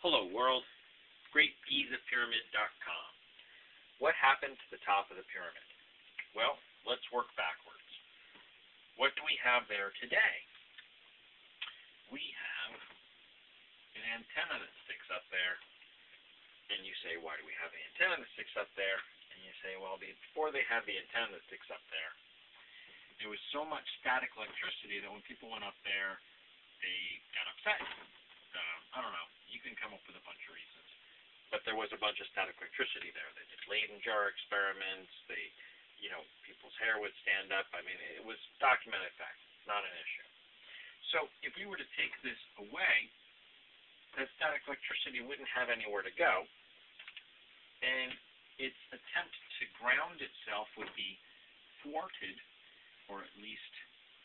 Hello world, GreatGizaPyramid.com. What happened to the top of the pyramid? Well, let's work backwards. What do we have there today? We have an antenna that sticks up there. And you say, why do we have the antenna that sticks up there? And you say, well, before they had the antenna that sticks up there, there was so much static electricity that when people went up there, they got upset. I don't know. You can come up with a bunch of reasons. But there was a bunch of static electricity there. They did Leyden jar experiments. People's hair would stand up. I mean, it was documented fact. It's not an issue. So if we were to take this away, that static electricity wouldn't have anywhere to go, and its attempt to ground itself would be thwarted, or at least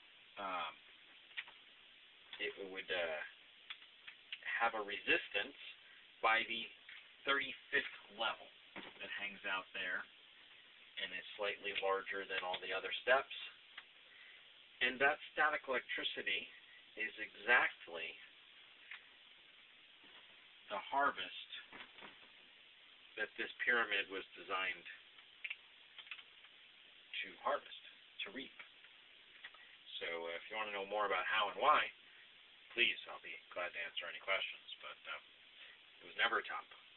it would have a resistance by the 35th level that hangs out there and is slightly larger than all the other steps. And that static electricity is exactly the harvest that this pyramid was designed to harvest, to reap. So if you want to know more about how and why, please, I'll be glad to answer any questions. But it was never top.